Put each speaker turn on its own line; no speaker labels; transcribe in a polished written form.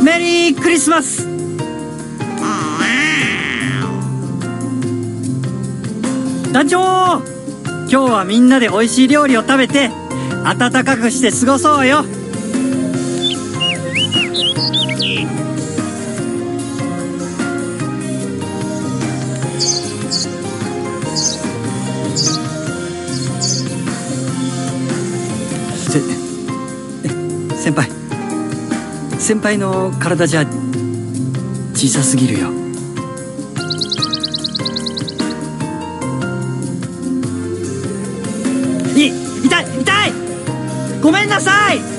メリークリスマス。団長、今日はみんなで美味しい料理を食べて暖かくして過ごそうよ。先輩の体じゃ小さすぎるよ。痛い痛い、ごめんなさい。